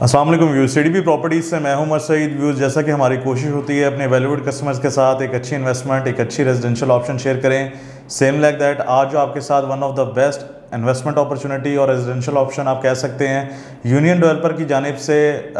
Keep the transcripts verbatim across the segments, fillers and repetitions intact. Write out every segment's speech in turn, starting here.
अस्सलाम वालेकुम views, CDP properties से मैं हूं उमर सईद। व्यूज़, जैसा कि हमारी कोशिश होती है अपने वैल्यूड कस्टमर्स के साथ एक अच्छी इन्वेस्टमेंट, एक अच्छी रेजिडेंशियल ऑप्शन शेयर करें। सेम लाइक दैट आज जो आपके साथ one of the best investment opportunity और रेजिडेंशियल ऑप्शन आप कह सकते हैं, यूनियन डेवलपर की जानिब से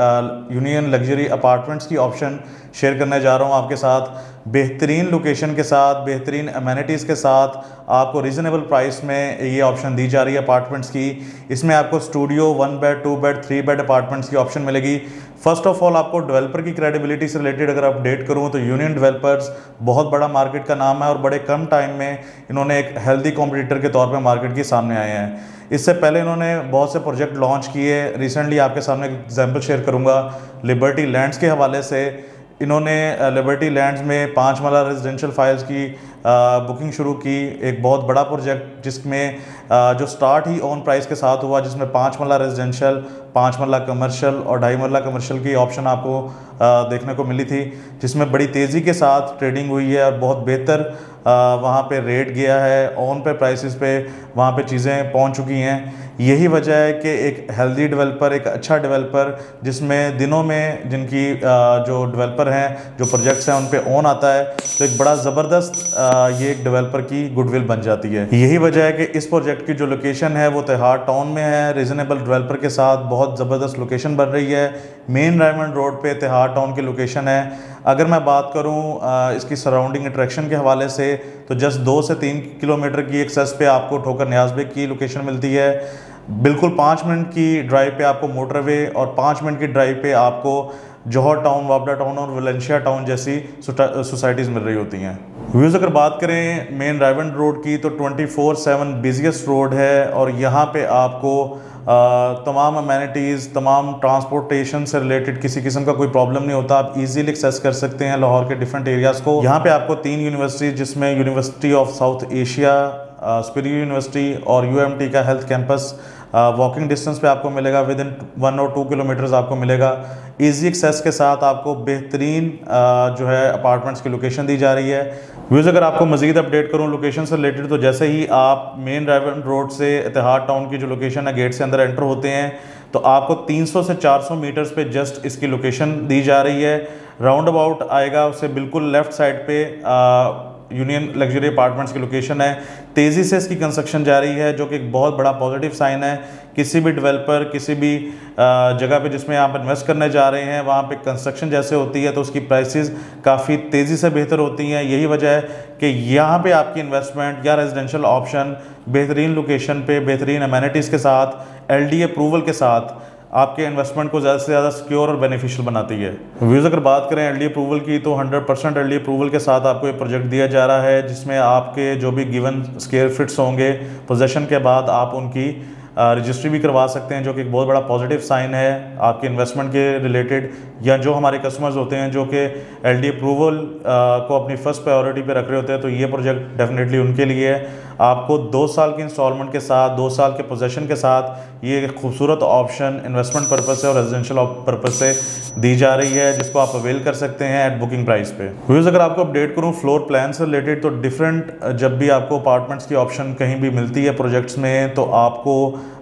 यूनियन लग्जरी अपार्टमेंट्स की ऑप्शन शेयर करने जा रहा हूं आपके साथ। बेहतरीन लोकेशन के साथ, बेहतरीन अमेनिटीज़ के साथ आपको रीज़नेबल प्राइस में ये ऑप्शन दी जा रही है अपार्टमेंट्स की। इसमें आपको studio, one bed, two bed, three bed apartments की ऑप्शन मिलेगी। फर्स्ट ऑफ ऑल आपको डेवलपर की क्रेडिबिलिटी से रिलेटेड अगर अपडेट करूं तो यूनियन डेवलपर्स बहुत बड़ा मार्केट का नाम है और बड़े कम टाइम में इन्होंने एक हेल्दी कॉम्पिटिटर के तौर पे मार्केट के सामने आए हैं। इससे पहले इन्होंने बहुत से प्रोजेक्ट लॉन्च किए। रिसेंटली आपके सामने एक एग्जाम्पल शेयर करूंगा लिबर्टी लैंड्स के हवाले से। इन्होंने लिबर्टी लैंड्स में पाँच मरला रेजिडेंशियल फाइल्स की बुकिंग शुरू की। एक बहुत बड़ा प्रोजेक्ट जिसमें जो स्टार्ट ही ऑन प्राइस के साथ हुआ, जिसमें पाँच मरला रेजिडेंशियल, पाँच मरला कमर्शियल और ढाई मरला कमर्शियल की ऑप्शन आपको देखने को मिली थी, जिसमें बड़ी तेज़ी के साथ ट्रेडिंग हुई है और बहुत बेहतर वहाँ पे रेट गया है। ऑन पे प्राइसेस पे वहाँ पे चीज़ें पहुँच चुकी हैं। यही वजह है कि एक हेल्दी डेवलपर, एक अच्छा डेवलपर जिसमें दिनों में जिनकी जो डेवलपर हैं, जो प्रोजेक्ट्स हैं उन पे ऑन आता है, तो एक बड़ा ज़बरदस्त ये एक डेवलपर की गुडविल बन जाती है। यही वजह है कि इस प्रोजेक्ट की जो लोकेशन है वो तिहाड़ टाउन में है। रीज़नेबल डेवलपर के साथ बहुत ज़बरदस्त लोकेशन बन रही है। मेन रायमंड रोड पे तिहाड़ टाउन की लोकेशन है। अगर मैं बात करूं इसकी सराउंडिंग अट्रैक्शन के हवाले से तो जस्ट दो से तीन किलोमीटर की एक्सेस पे आपको ठोकर न्याज बेग की लोकेशन मिलती है। बिल्कुल पाँच मिनट की ड्राइव पे आपको मोटरवे और पाँच मिनट की ड्राइव पे आपको जौहर टाउन, वापडा टाउन और वलेंशिया टाउन जैसी सोसाइटीज़ मिल रही होती हैं। व्यूज़, अगर बात करें मेन रायमंड रोड की तो twenty four seven busiest road है और यहाँ पे आपको आ, तमाम अमेनिटीज़, तमाम ट्रांसपोर्टेशन से रिलेटेड किसी किस्म का कोई प्रॉब्लम नहीं होता। आप इजीली एक्सेस कर सकते हैं लाहौर के डिफरेंट एरियाज़ को। यहाँ पे आपको तीन यूनिवर्सिटीज़, जिसमें university of South Asia, superior university और यूएमटी का हेल्थ कैंपस वॉकिंग डिस्टेंस पे आपको मिलेगा। विद इन वन और टू किलोमीटर्स आपको मिलेगा। इजी एक्सेस के साथ आपको बेहतरीन जो है अपार्टमेंट्स की लोकेशन दी जा रही है। व्यूज़, अगर आपको मज़ीद अपडेट करूं लोकेशन से रिलेटेड तो जैसे ही आप मेन रायमंड रोड से तिहाड़ टाउन की जो लोकेशन है गेट से अंदर एंटर होते हैं तो आपको तीन सौ से चार सौ मीटर्स पे जस्ट इसकी लोकेशन दी जा रही है। राउंड अबाउट आएगा, उससे बिल्कुल लेफ़्ट साइड पे आ, यूनियन लग्जरी अपार्टमेंट्स की लोकेशन है। तेज़ी से इसकी कंस्ट्रक्शन जारी है, जो कि एक बहुत बड़ा पॉजिटिव साइन है। किसी भी डेवलपर, किसी भी जगह पे जिसमें आप इन्वेस्ट करने जा रहे हैं वहाँ पे कंस्ट्रक्शन जैसे होती है तो उसकी प्राइसेस काफ़ी तेज़ी से बेहतर होती हैं। यही वजह है कि यहाँ पे आपकी इन्वेस्टमेंट या रेजिडेंशियल ऑप्शन बेहतरीन लोकेशन पे, बेहतरीन अमेनिटीज़ के साथ, एल डी अप्रूवल के साथ आपके इन्वेस्टमेंट को ज़्यादा से ज़्यादा सिक्योर और बेनिफिशियल बनाती है। व्यूज़, अगर बात करें एल डी अप्रूवल की तो hundred percent L D approval के साथ आपको ये प्रोजेक्ट दिया जा रहा है, जिसमें आपके जो भी गिवन स्क्वायर फिट्स होंगे पोजेशन के बाद आप उनकी रजिस्ट्री भी करवा सकते हैं, जो कि एक बहुत बड़ा पॉजिटिव साइन है आपके इन्वेस्टमेंट के रिलेटेड। या जो हमारे कस्टमर्स होते हैं जो कि एल डी अप्रूवल को अपनी फर्स्ट प्रायोरिटी पे रख रहे होते हैं तो ये प्रोजेक्ट डेफिनेटली उनके लिए है। आपको दो साल की इंस्टॉलमेंट के साथ, दो साल के पोजेशन के साथ ये एक खूबसूरत ऑप्शन इन्वेस्टमेंट पर्पज़ से और रेजिडेंशियल पर्पज़ से दी जा रही है, जिसको आप अवेल कर सकते हैं एट बुकिंग प्राइस पे। व्यूज़, अगर आपको अपडेट करूँ फ्लोर प्लान से रिलेटेड तो डिफरेंट जब भी आपको अपार्टमेंट्स की ऑप्शन कहीं भी मिलती है प्रोजेक्ट्स में तो आपको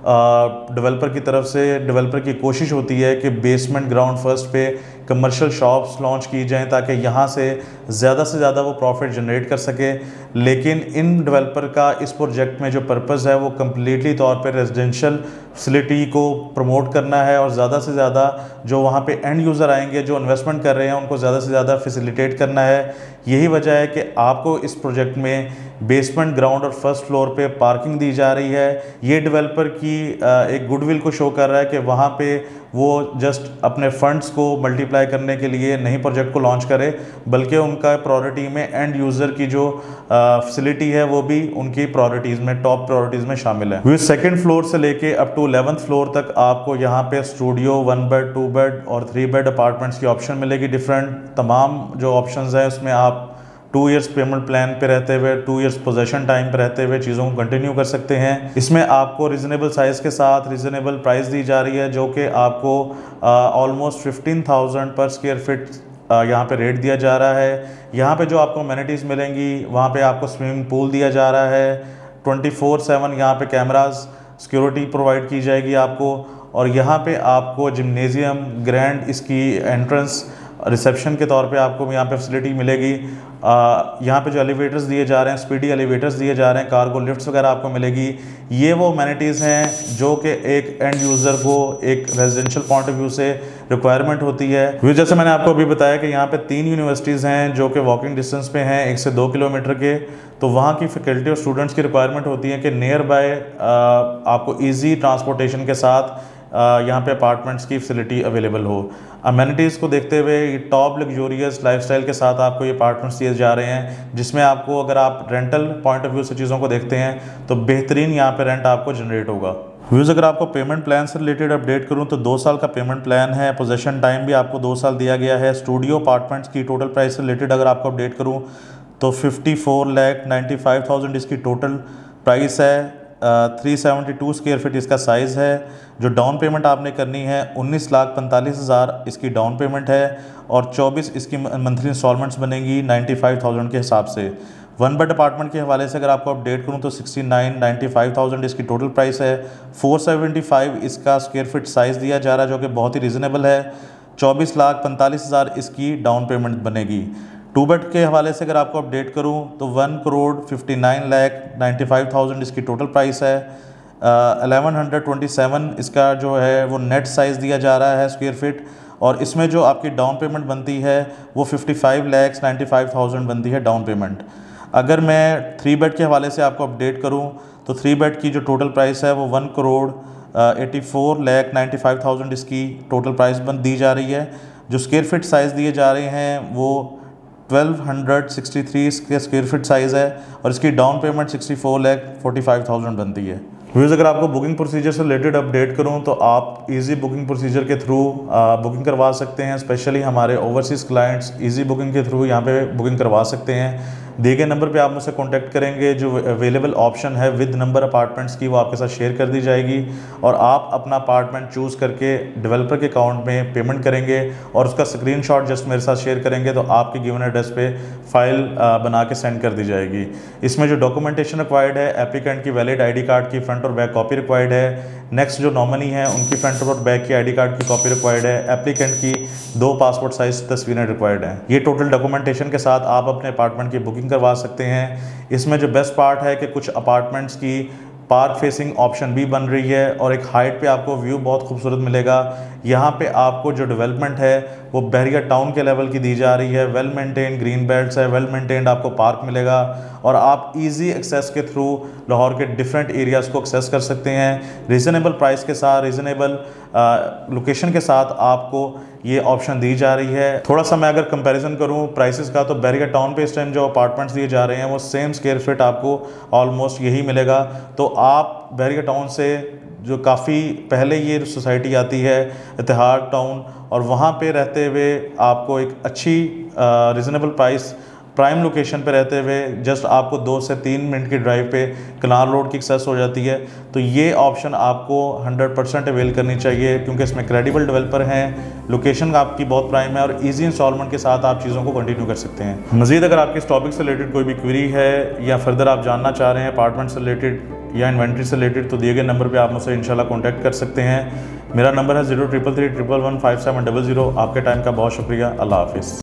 डेवलपर की तरफ से डेवलपर की कोशिश होती है कि बेसमेंट ग्राउंड फर्स्ट पे कमर्शियल शॉप्स लॉन्च की जाएं ताकि यहाँ से ज़्यादा से ज़्यादा वो प्रॉफिट जनरेट कर सके। लेकिन इन डेवलपर का इस प्रोजेक्ट में जो पर्पज़ है वो कम्प्लीटली तौर पे रेजिडेंशियल फैसिलिटी को प्रमोट करना है और ज़्यादा से ज़्यादा जो वहाँ पे एंड यूज़र आएंगे, जो इन्वेस्टमेंट कर रहे हैं, उनको ज़्यादा से ज़्यादा फैसिलिटेट करना है। यही वजह है कि आपको इस प्रोजेक्ट में बेसमेंट, ग्राउंड और फर्स्ट फ्लोर पे पार्किंग दी जा रही है। ये डेवलपर की एक गुडविल को शो कर रहा है कि वहाँ पे वो जस्ट अपने फंड्स को मल्टीप्लाई करने के लिए नहीं प्रोजेक्ट को लॉन्च करे, बल्कि उनका प्रायोरिटी में एंड यूज़र की जो फैसिलिटी है वो भी उनकी प्रायोरिटीज़ में, टॉप प्रायोरिटीज़ में शामिल है। सेकंड फ्लोर से लेके अप टू इलेवेंथ फ्लोर तक आपको यहाँ पे studio, one bed, two bed और थ्री बेड अपार्टमेंट्स की ऑप्शन मिलेगी। डिफरेंट तमाम जो ऑप्शंस हैं उसमें आप टू इयर्स पेमेंट प्लान पे रहते हुए, टू इयर्स पोजेशन टाइम पे रहते हुए चीज़ों को कंटिन्यू कर सकते हैं। इसमें आपको रिजनेबल साइज़ के साथ रिजनेबल प्राइस दी जा रही है, जो कि आपको almost fifteen thousand per square feet यहाँ पे रेट दिया जा रहा है। यहाँ पे जो आपको अमेनिटीज़ मिलेंगी वहाँ पे आपको स्विमिंग पूल दिया जा रहा है, ट्वेंटी फोर सेवन यहाँ पे कैमराज सिक्योरिटी प्रोवाइड की जाएगी आपको, और यहाँ पे आपको जिम्नेजियम, ग्रैंड इसकी एंट्रेंस, रिसेप्शन के तौर पे आपको यहाँ पे फैसिलिटी मिलेगी। यहाँ पे जो एलिवेटर्स दिए जा रहे हैं, स्पीडी एलिवेटर्स दिए जा रहे हैं, कार्गो लिफ्ट्स वगैरह आपको मिलेगी। ये वो अमेनिटीज़ हैं जो कि एक एंड यूज़र को एक रेजिडेंशियल पॉइंट ऑफ व्यू से रिक्वायरमेंट होती है। व्यू जैसे मैंने आपको अभी बताया कि यहाँ पे तीन यूनिवर्सिटीज़ हैं जो कि वॉकिंग डिस्टेंस पे हैं, एक से दो किलोमीटर के। तो वहाँ की फैकल्टी और स्टूडेंट्स की रिक्वायरमेंट होती है कि नियर बाय आपको ईजी ट्रांसपोर्टेशन के साथ यहाँ पे अपार्टमेंट्स की फैसिलिटी अवेलेबल हो। अमेनिटीज़ को देखते हुए टॉप लग्जूरियस लाइफस्टाइल के साथ आपको ये अपार्टमेंट्स दिए जा रहे हैं, जिसमें आपको अगर आप रेंटल पॉइंट ऑफ व्यू से चीज़ों को देखते हैं तो बेहतरीन यहाँ पे रेंट आपको जनरेट होगा। व्यूज़ अगर आपको पेमेंट प्लान से रिलेटेड अपडेट करूँ तो दो साल का पेमेंट प्लान है। पोजेशन टाइम भी आपको दो साल दिया गया है। स्टूडियो अपार्टमेंट्स की टोटल प्राइस से रिलेटेड अगर आपको अपडेट करूँ तो fifty four lakh ninety five thousand इसकी टोटल प्राइस है। Three seventy two square feet इसका साइज़ है। जो डाउन पेमेंट आपने करनी है उन्नीस लाख पैंतालीस हज़ार इसकी डाउन पेमेंट है और चौबीस इसकी मंथली इंस्टॉलमेंट्स बनेंगी नाइन्टी फाइव थाउजेंड के हिसाब से। वन बेड अपार्टमेंट के हवाले से अगर आपको अपडेट करूं तो sixty nine ninety five thousand इसकी टोटल प्राइस है। फोर सेवेंटी फाइव इसका स्क्वायर फीट साइज़ दिया जा रहा है जो कि बहुत ही रीज़नेबल है। चौबीस लाख पैंतालीस हज़ार इसकी डाउन पेमेंट बनेगी। टू बेड के हवाले से अगर आपको अपडेट करूं तो one crore fifty nine lakh ninety five thousand इसकी टोटल प्राइस है। एलेवन हंड्रेड ट्वेंटी सेवन इसका जो है वो नेट साइज़ दिया जा रहा है स्क्वायर फीट, और इसमें जो आपकी डाउन पेमेंट बनती है वो fifty five lakhs ninety five thousand बनती है डाउन पेमेंट। अगर मैं थ्री बेड के हवाले से आपको अपडेट करूं तो थ्री बेड की जो टोटल प्राइस है वो one crore eighty four lakh ninety five thousand इसकी टोटल प्राइस बन दी जा रही है। जो स्क्वायर फीट साइज़ दिए जा रहे हैं वो ट्वेल्व हंड्रेड सिक्सटी थ्री इसके स्क्वायर फीट साइज़ है और इसकी down payment sixty four lakh forty five thousand बनती है। व्यूज़ अगर आपको बुकिंग प्रोसीजर से रिलेटेड अपडेट करूं तो आप इजी बुकिंग प्रोसीजर के थ्रू बुकिंग करवा सकते हैं। स्पेशली हमारे ओवरसीज़ क्लाइंट्स इजी बुकिंग के थ्रू यहां पे बुकिंग करवा सकते हैं। दिए गए नंबर पे आप मुझसे कांटेक्ट करेंगे, जो अवेलेबल ऑप्शन है विद नंबर अपार्टमेंट्स की वो आपके साथ शेयर कर दी जाएगी और आप अपना अपार्टमेंट चूज़ करके डेवलपर के अकाउंट में पेमेंट करेंगे और उसका स्क्रीनशॉट जस्ट मेरे साथ शेयर करेंगे तो आपके गिवन एड्रेस पे फाइल बना के सेंड कर दी जाएगी। इसमें जो डॉक्यूमेंटेशन रिक्वायर्ड है, एप्लीकेंट की वैलिड आईडी कार्ड की फ्रंट और बैक कॉपी रिक्वायर्ड है। नेक्स्ट जो नॉमिनी है उनकी फ्रंट और बैक की आईडी कार्ड की कॉपी रिक्वायर्ड है। एप्लीकेंट की दो पासपोर्ट साइज तस्वीरें रिक्वायर्ड हैं। ये टोटल डॉक्यूमेंटेशन के साथ आप अपने अपार्टमेंट की बुकिंग करवा सकते हैं। इसमें जो बेस्ट पार्ट है कि कुछ अपार्टमेंट्स की पार्क फेसिंग ऑप्शन भी बन रही है और एक हाइट पे आपको व्यू बहुत खूबसूरत मिलेगा। यहाँ पे आपको जो डेवलपमेंट है वो बहरिया टाउन के लेवल की दी जा रही है। वेल मेंटेन ग्रीन बेल्ट्स है, वेल मेंटेन्ड आपको पार्क मिलेगा और आप इजी एक्सेस के थ्रू लाहौर के डिफरेंट एरियाज़ को एक्सेस कर सकते हैं। रीज़नेबल प्राइस के साथ, रीज़नेबल लोकेशन के साथ आपको ये ऑप्शन दी जा रही है। थोड़ा सा मैं अगर कंपैरिजन करूँ प्राइसेस का तो बहरिया टाउन पे इस टाइम जो अपार्टमेंट्स दिए जा रहे हैं वो सेम स्क्वायर फीट आपको ऑलमोस्ट यही मिलेगा। तो आप बहरिया टाउन से जो काफ़ी पहले ये सोसाइटी आती है इतिहाद टाउन, और वहाँ पे रहते हुए आपको एक अच्छी रीज़नेबल प्राइस प्राइम लोकेशन पे रहते हुए जस्ट आपको दो से तीन मिनट की ड्राइव पे कनाल रोड की एक्सेस हो जाती है। तो ये ऑप्शन आपको हंड्रेड परसेंट अवेल करनी चाहिए क्योंकि इसमें क्रेडिबल डेवलपर हैं, लोकेशन आपकी बहुत प्राइम है और इजी इंस्टॉलमेंट के साथ आप चीज़ों को कंटिन्यू कर सकते हैं। मज़ीद अगर आपके इस टॉपिक से रिलेटेड कोई भी क्वेरी है या फर्दर आप जानना चाह रहे हैं अपार्टमेंट से रिलेटेड या इन्वेंट्री से रिलेटेड तो दिए गए नंबर पे आप मुझसे इंशाल्लाह कांटेक्ट कर सकते हैं। मेरा नंबर है zero triple three triple one five seven double zero. आपके टाइम का बहुत शुक्रिया। अल्लाह हाफिज़।